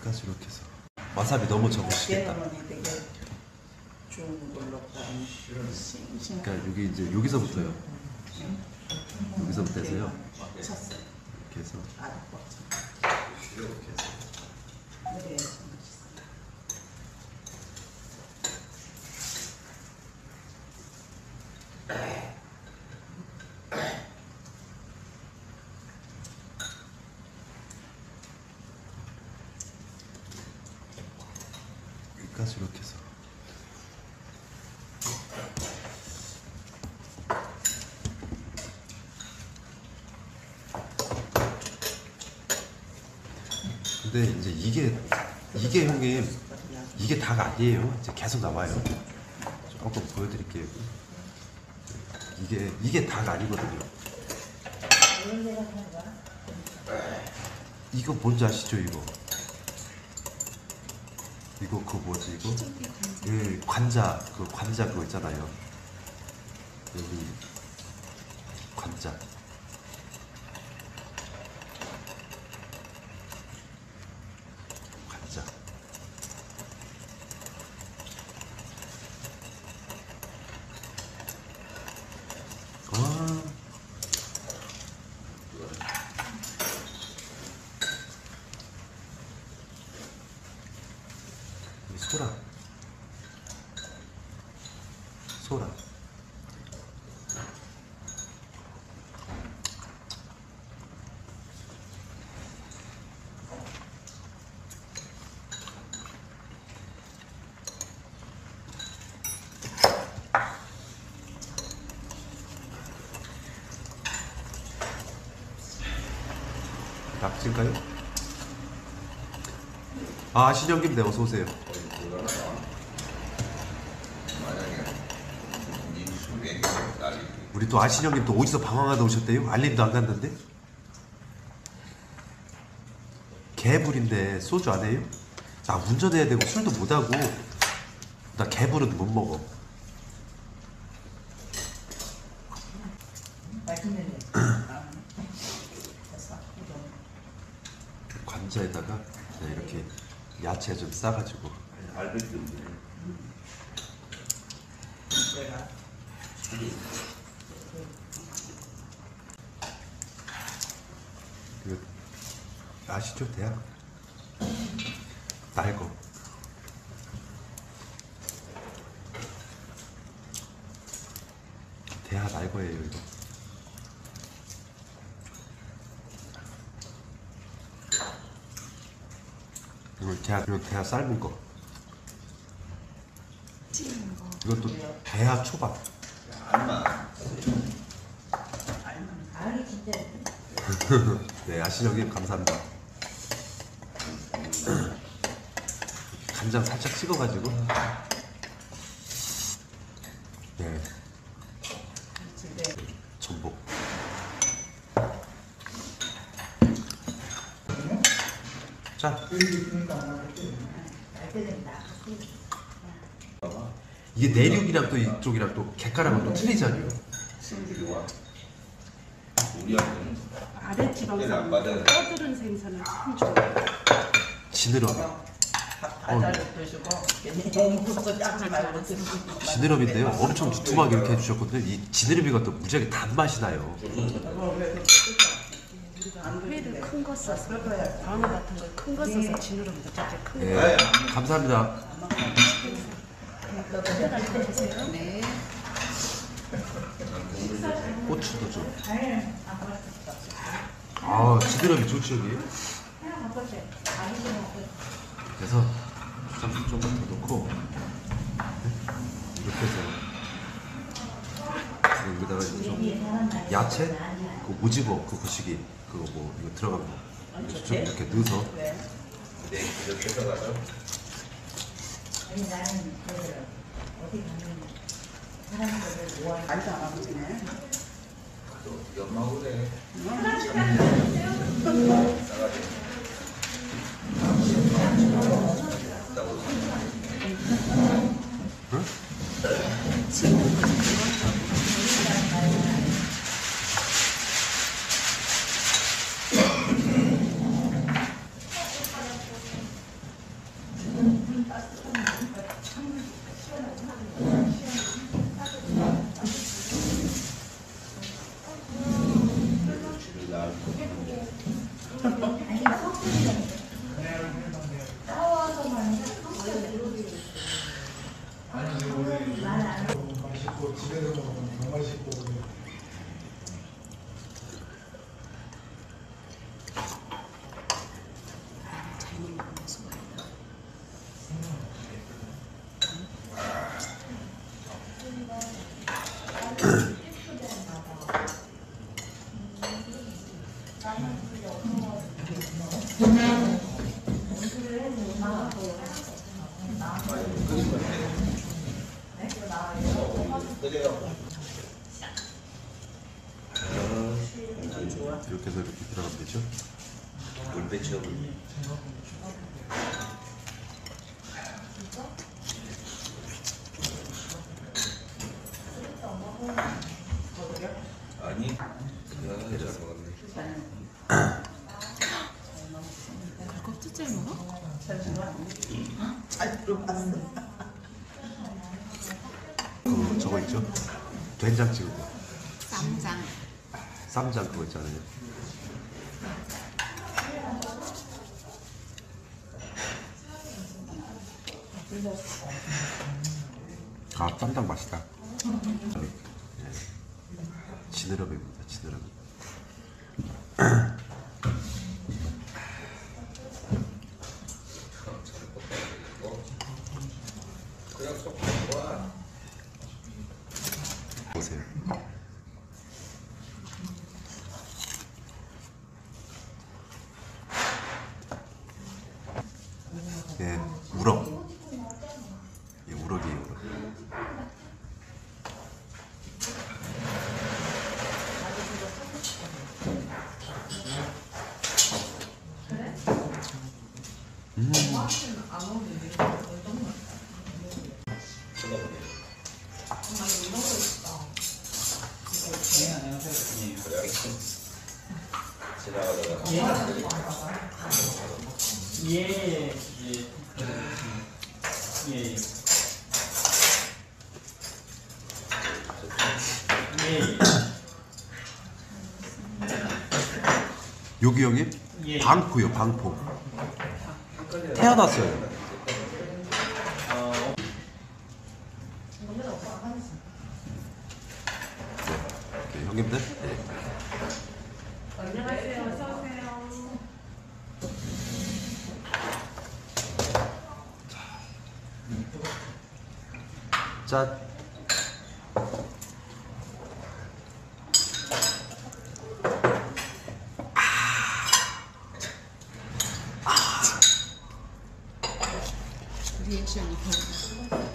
여기까지 이렇게 해서 와사비 너무 적으시겠다. 되게 좋은 걸로 그러니까 여기 이제 여기서부터요. 여기서부터 해서요. 쳤어요. 이렇게 해서 이렇게 해서 네. 여기까지 이렇게 해서 근데 이제 이게 형님 이게 다가 아니에요. 이제 계속 나와요. 조금 보여드릴게요. 이게 다가 아니거든요. 이거 뭔지 아시죠? 이거 그거 뭐지 이거? 예, 관자 그거 있잖아요. 여기 관자. 소라. 낙지인가요? 아, 신영김 네, 어서 오세요. 우리 또 아신형님 또 어디서 방황하다 오셨대요? 알림도 안 갔는데? 개불인데 소주 안 해요? 나 운전해야 되고 술도 못하고 나 개불은 못 먹어. 관자에다가 이렇게 야채 좀 싸가지고 아시죠? 대학 날거 대하 날거예요 이거. 이거 대하 삶은 거. 이것도 대하 초밥. 네, 아시정님 감사합니다. 간장 살짝 찍어가지고. 네. 전복. 자. 이게 내륙이랑 또 이쪽이랑 또 객가랑은 또 틀리잖아요. 아랫지방산 떠들은 생선은 참 좋아요. 지느러미. 지느러미인데요. 엄청 두툼하게 이렇게 해주셨거든요. 이 지느러미가 또 무지하게 단맛이 나요. 회를 큰 거 써서 방어 같은 걸 큰 거 써서 지느러미도 진짜 큰 거. 네, 감사합니다. 네. 고추도 좀. 아, 지느러미 좋지 여기. 그래서 주장수 조금 더 넣고 이렇게 해서 여기다가 이제 좀 야채, 그 오징어, 그 거시기 그거 뭐 이거 들어간 거 좀 이렇게 넣어서. 네, 이렇게 해서가죠. 아니 나는 어디 가면 사람들을 좋아해. 알도 안 하고 지네. 연마고 돼. 아니 섞으면 싸워서만 맛있고 집에서 먹으면 더 맛있고 그래. 잘못 먹는 순간이다. 그래요. 이렇게 해서 이렇게 들어가면 되죠? 물 배쳐. 아니, 그냥 잘 먹었네. 껍질째 먹어? 잘 들어봤어. 그 저거 있죠? 된장 찍은 거. 쌈장. 쌈장 그거 있잖아요. 아, 쌈장 맛있다. 네. 지느러미입니다, 지느러미. 그냥 속 좋아. 보세요. 예, 우럭. 예, 우럭이에요, 우럭. 예. 요기 형님? 예. 방포요, 방포. 태어났어요. 네, 형님들? 네. 짠. 리액션이 별로.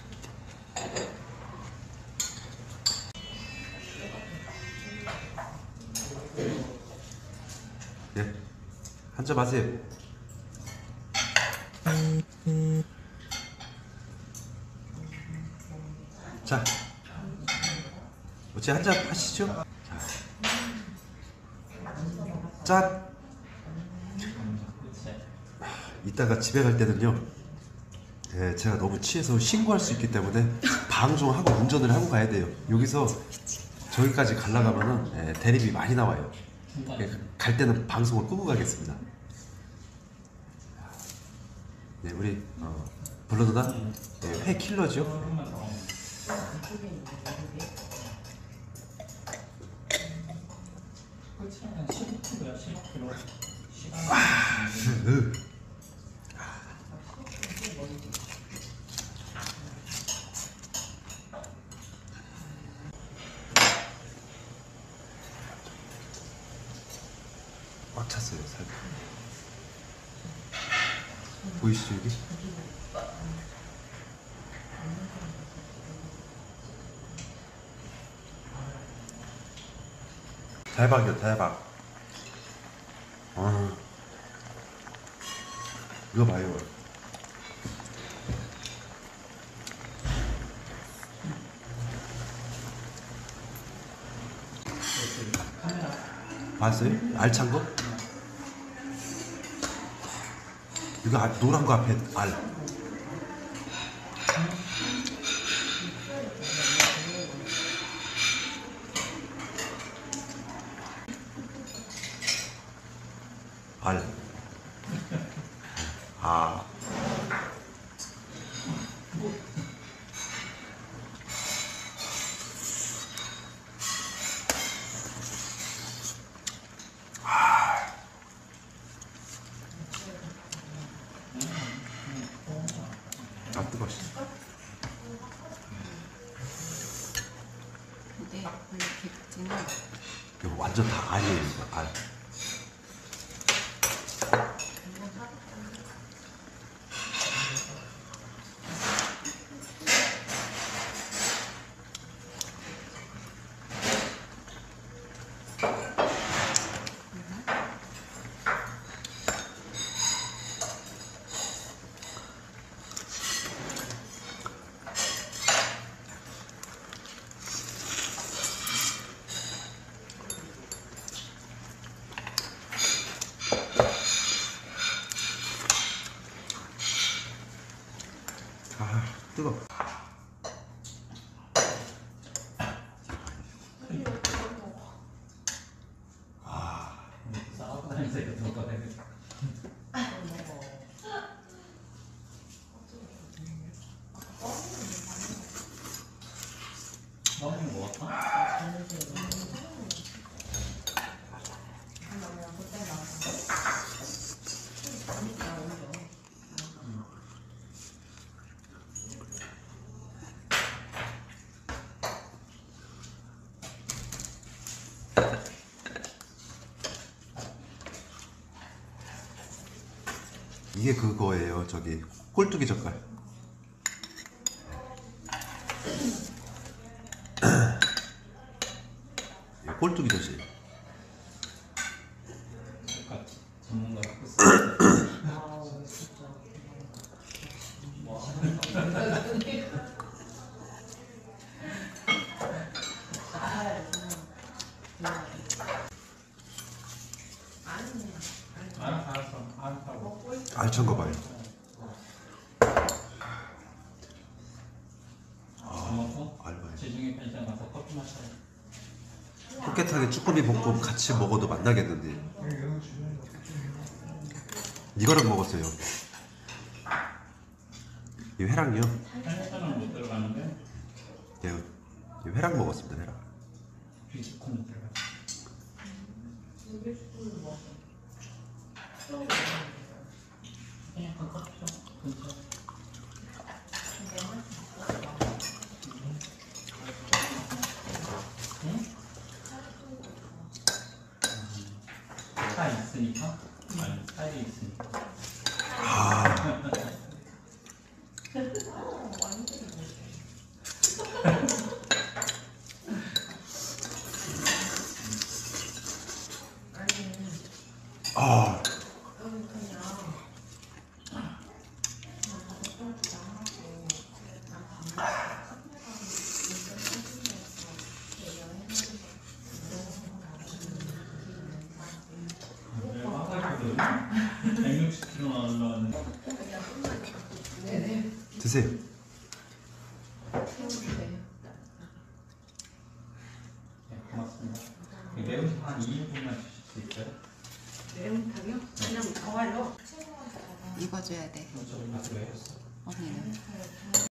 예. 한 잔 하세요. 자. 어째 한 잔 하시죠? 자. 짠. 이따가 집에 갈 때는요. 예, 제가 너무 취해서 신고할 수 있기 때문에 방종하고 운전을 하고 가야 돼요. 여기서 저기까지 가려가면은 예, 대립이 많이 나와요. 예, 갈 때는 방송을 끄고 가겠습니다. 네, 우리 블러 누나 예, 회 킬러죠. 꽉 찼어요, 살. 보이시죠, 여기? 대박이요, 대박. 이거 봐요. 봤어요? 알찬 거? 이거 노란 거 앞에 알. 알. 아. 아, 뜨거워. 근데 원래 개국지는 이거 완전 다 알이에요, 이거 알. 아, 뜨거. 이게 그거예요. 저기 꼴뚜기 젓갈. 이거 꼴뚜기 젓이. 알찬 거 봐요. 알바요. 지중해 편의점 가서 커피 마셔요. 깨끗하게 쭈꾸미 볶음 같이 먹어도 맛나겠는데. 이거랑 먹었어요. 이 회랑이요. 편의점은 못 들어가는데 예, 이 회랑 먹었습니다. 회랑. 비스콘 들어가. 그냥 그 커피숍 근처. 응? 차 있으니까? 아니 차에 있으니까. 아, 화가거든. 160kg 올라왔는데. 드세요. 네, 고맙습니다. 매운 한 2인분만 주실 수 있어요? 매운탕이요? 그냥 더워요. 익어줘야 돼. 저기 가서 왜 했어? 언니는.